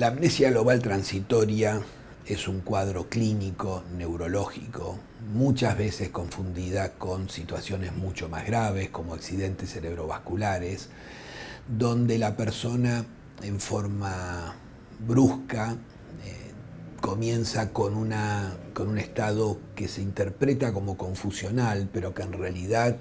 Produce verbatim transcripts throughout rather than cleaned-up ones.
La amnesia global transitoria es un cuadro clínico, neurológico, muchas veces confundida con situaciones mucho más graves como accidentes cerebrovasculares, donde la persona en forma brusca eh, comienza con, una, con un estado que se interpreta como confusional, pero que en realidad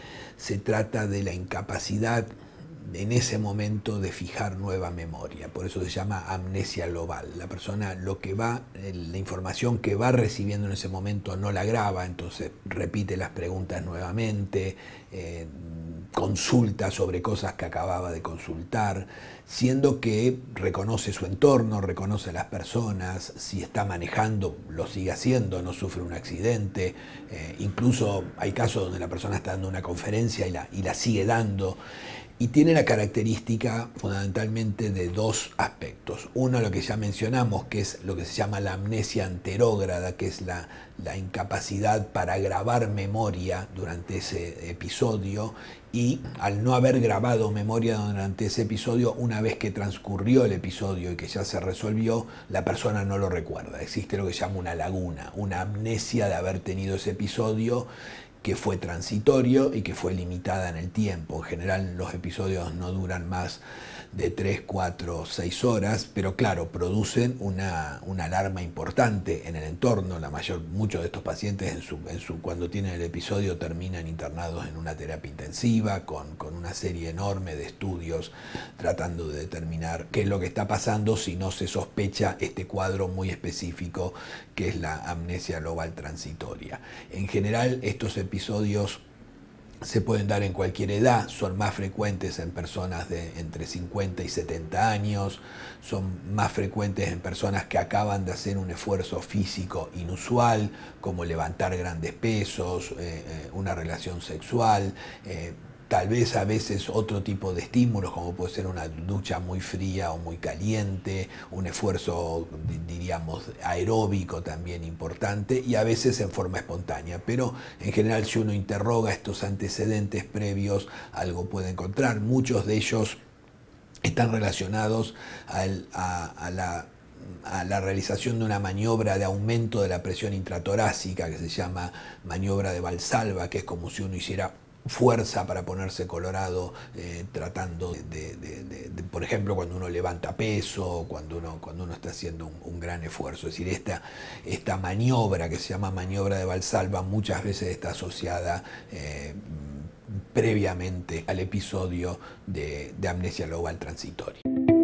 se trata de la incapacidad en ese momento de fijar nueva memoria. Por eso se llama amnesia global. La persona, lo que va, la información que va recibiendo en ese momento no la graba, entonces repite las preguntas nuevamente, eh, consulta sobre cosas que acababa de consultar, siendo que reconoce su entorno, reconoce a las personas, si está manejando lo sigue haciendo, no sufre un accidente, eh, incluso hay casos donde la persona está dando una conferencia y la, y la sigue dando. Y tiene la característica fundamentalmente de dos aspectos. Uno, lo que ya mencionamos, que es lo que se llama la amnesia anterógrada, que es la, la incapacidad para grabar memoria durante ese episodio, y al no haber grabado memoria durante ese episodio, una vez que transcurrió el episodio y que ya se resolvió, la persona no lo recuerda. Existe lo que se llama una laguna, una amnesia de haber tenido ese episodio que fue transitorio y que fue limitada en el tiempo. En general los episodios no duran más de tres, cuatro, seis horas, pero claro, producen una, una alarma importante en el entorno. La mayor, muchos de estos pacientes en su, en su, cuando tienen el episodio terminan internados en una terapia intensiva con, con una serie enorme de estudios tratando de determinar qué es lo que está pasando si no se sospecha este cuadro muy específico que es la amnesia global transitoria. En general estos episodios se pueden dar en cualquier edad, son más frecuentes en personas de entre cincuenta y setenta años, son más frecuentes en personas que acaban de hacer un esfuerzo físico inusual, como levantar grandes pesos, eh, una relación sexual, eh, tal vez a veces otro tipo de estímulos, como puede ser una ducha muy fría o muy caliente, un esfuerzo, diríamos, aeróbico también importante, y a veces en forma espontánea. Pero en general, si uno interroga estos antecedentes previos, algo puede encontrar. Muchos de ellos están relacionados al, a, a la a la realización de una maniobra de aumento de la presión intratorácica que se llama maniobra de Valsalva, que es como si uno hiciera fuerza para ponerse colorado, eh, tratando de, de, de, de, de, por ejemplo, cuando uno levanta peso, cuando uno, cuando uno está haciendo un, un gran esfuerzo. Es decir, esta, esta maniobra que se llama maniobra de Valsalva muchas veces está asociada eh, previamente al episodio de, de amnesia global transitoria.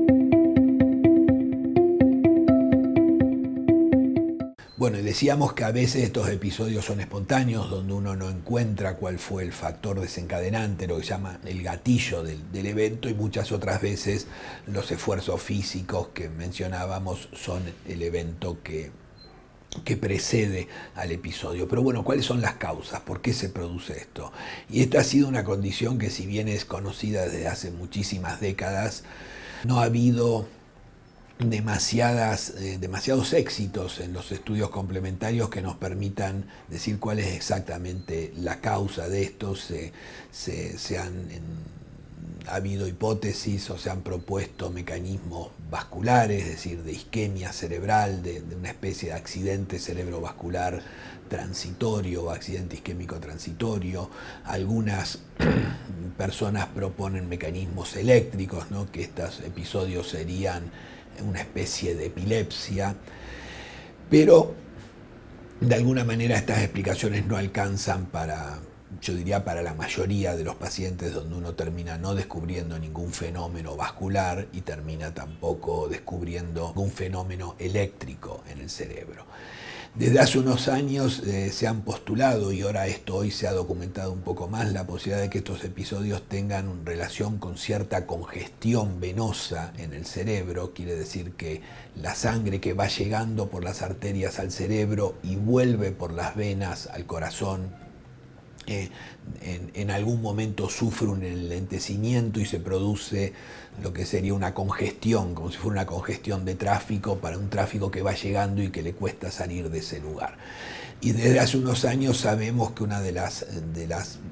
Bueno, y decíamos que a veces estos episodios son espontáneos, donde uno no encuentra cuál fue el factor desencadenante, lo que se llama el gatillo del, del evento, y muchas otras veces los esfuerzos físicos que mencionábamos son el evento que, que precede al episodio. Pero bueno, ¿cuáles son las causas? ¿Por qué se produce esto? Y esta ha sido una condición que, si bien es conocida desde hace muchísimas décadas, no ha habido demasiadas, eh, demasiados éxitos en los estudios complementarios que nos permitan decir cuál es exactamente la causa de esto. Se, se, se han en, ha habido hipótesis o se han propuesto mecanismos vasculares, es decir, de isquemia cerebral, de, de una especie de accidente cerebrovascular transitorio o accidente isquémico transitorio. Algunas personas proponen mecanismos eléctricos, ¿no? Que estos episodios serían una especie de epilepsia, pero de alguna manera estas explicaciones no alcanzan para, yo diría, para la mayoría de los pacientes, donde uno termina no descubriendo ningún fenómeno vascular y termina tampoco descubriendo un fenómeno eléctrico en el cerebro. Desde hace unos años eh, se han postulado, y ahora esto hoy se ha documentado un poco más, la posibilidad de que estos episodios tengan relación con cierta congestión venosa en el cerebro. Quiere decir que la sangre que va llegando por las arterias al cerebro y vuelve por las venas al corazón, Eh, en, en algún momento sufre un enlentecimiento y se produce lo que sería una congestión, como si fuera una congestión de tráfico, para un tráfico que va llegando y que le cuesta salir de ese lugar. Y desde hace unos años sabemos que una de las, de las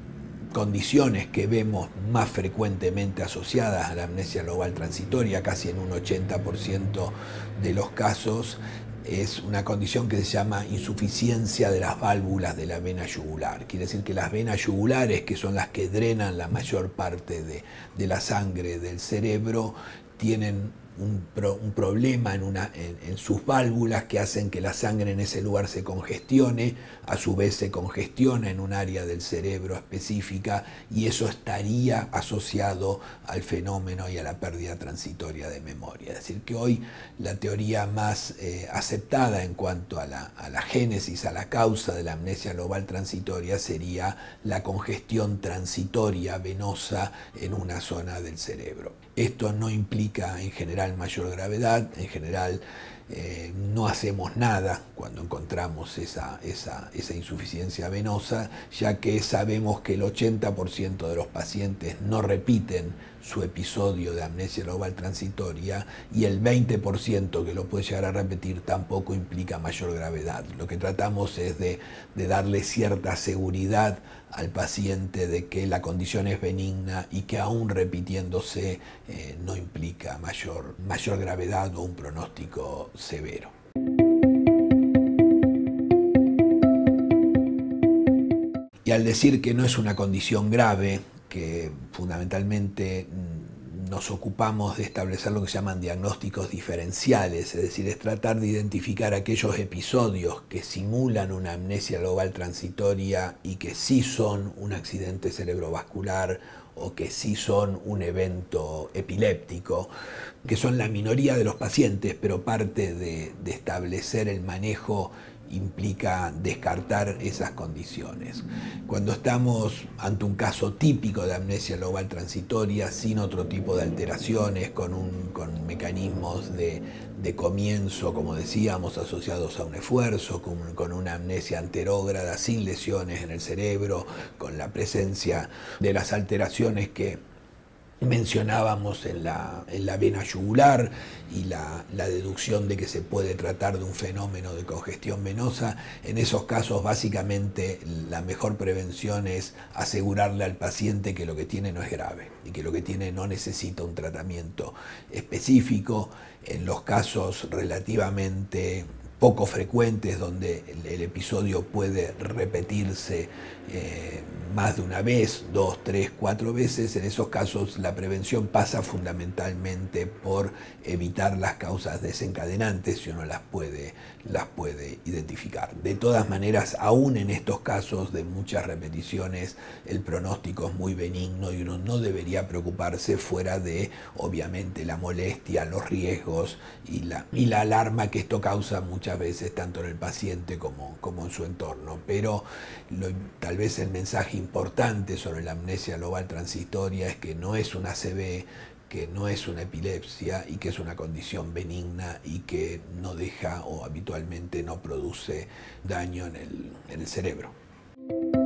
condiciones que vemos más frecuentemente asociadas a la amnesia global transitoria, casi en un ochenta por ciento de los casos, es una condición que se llama insuficiencia de las válvulas de la vena yugular. Quiere decir que las venas yugulares, que son las que drenan la mayor parte de, de la sangre del cerebro, tienen un, pro, un problema en, una, en, en sus válvulas que hacen que la sangre en ese lugar se congestione, a su vez se congestiona en un área del cerebro específica, y eso estaría asociado al fenómeno y a la pérdida transitoria de memoria. Es decir, que hoy la teoría más eh, aceptada en cuanto a la, a la génesis, a la causa de la amnesia global transitoria, sería la congestión transitoria venosa en una zona del cerebro. Esto no implica en general mayor gravedad, en general eh, no hacemos nada cuando encontramos esa, esa, esa insuficiencia venosa, ya que sabemos que el ochenta por ciento de los pacientes no repiten su episodio de amnesia global transitoria, y el veinte por ciento que lo puede llegar a repetir tampoco implica mayor gravedad. Lo que tratamos es de, de darle cierta seguridad al paciente de que la condición es benigna y que aún repitiéndose eh, no implica mayor, mayor gravedad o un pronóstico severo. Y al decir que no es una condición grave, que fundamentalmente nos ocupamos de establecer lo que se llaman diagnósticos diferenciales, es decir, es tratar de identificar aquellos episodios que simulan una amnesia global transitoria y que sí son un accidente cerebrovascular o que sí son un evento epiléptico, que son la minoría de los pacientes, pero parte de, de establecer el manejo implica descartar esas condiciones. Cuando estamos ante un caso típico de amnesia global transitoria, sin otro tipo de alteraciones, con, un, con mecanismos de, de comienzo, como decíamos, asociados a un esfuerzo, con, con una amnesia anterógrada, sin lesiones en el cerebro, con la presencia de las alteraciones que mencionábamos en la, en la vena yugular y la, la deducción de que se puede tratar de un fenómeno de congestión venosa, en esos casos básicamente la mejor prevención es asegurarle al paciente que lo que tiene no es grave y que lo que tiene no necesita un tratamiento específico. En los casos relativamente poco frecuentes, donde el, el episodio puede repetirse eh, más de una vez, dos, tres, cuatro veces, en esos casos la prevención pasa fundamentalmente por evitar las causas desencadenantes, si uno las puede, las puede identificar. De todas maneras, aún en estos casos de muchas repeticiones, el pronóstico es muy benigno y uno no debería preocuparse fuera de, obviamente, la molestia, los riesgos y la, y la alarma que esto causa muchas veces tanto en el paciente como, como en su entorno. Pero lo, tal vez el mensaje importante sobre la amnesia global transitoria es que no es una A C V, que no es una epilepsia y que es una condición benigna y que no deja o habitualmente no produce daño en el, en el cerebro.